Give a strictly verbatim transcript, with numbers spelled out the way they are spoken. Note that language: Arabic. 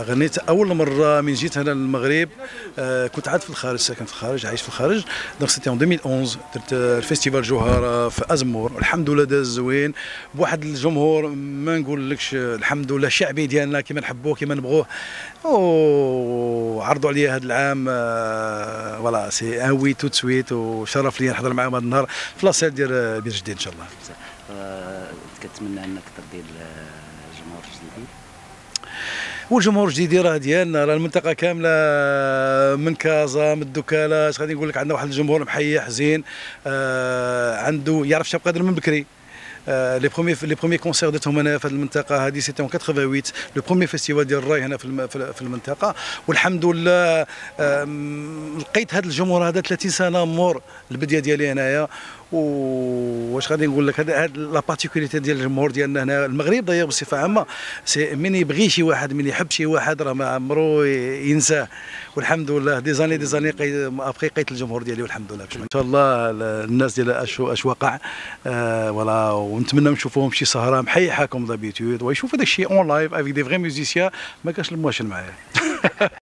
غنيت اول مره من جيت هنا للمغرب. آه كنت عاد في الخارج، ساكن في الخارج، عايش في الخارج. دونك سيتي اون ألفين وأحد درت الفيستيفال جوهره في ازمور، الحمد لله داز زوين بواحد الجمهور ما نقولكش، الحمد لله الشعبي ديالنا كيما نحبوه كيما نبغوه. وعرضوا عليا هذا العام فوالا سي ان وي تو سويت، وشرف لي نحضر معاهم هذا النهار في لاصال ديال بير جديد ان شاء الله. كتمنى انك ترضي الجمهور الجديدي؟ والجمهور الجديدي راه ديالنا، راه المنطقه كامله من كازا من الدكالات، غادي نقول لك عندنا واحد الجمهور محيي حزين، آه عنده يعرف شاب قادر من بكري. لي برومي لي برومي كونسير درتهم هنا في المنطقه هذه سيتي اون ثمانية وثمانين، لو برومي فيستيفال ديال الراي هنا في في المنطقه. والحمد لله لقيت هذا الجمهور هذا ثلاثين سنه مور البدايه ديالي هنايا. واش غادي نقول لك، هذا لا بارتيكوليتي ديال الجمهور ديالنا هنا المغرب داير بصفه عامه، سي من يبغي شي واحد، من يحب شي واحد راه ما عمرو ينساه. والحمد لله دي زاني دي زاني ابخي لقيت الجمهور ديالي والحمد لله. ان شاء الله الناس ديال اش اش وقع فوالا، ونتمنى نشوفوهم شي سهره محيحه كوم دابيتود، ويشوفوا داك الشيء اون لايف افيك دي فري ميوزيسيان ما كاش المواشن معايا.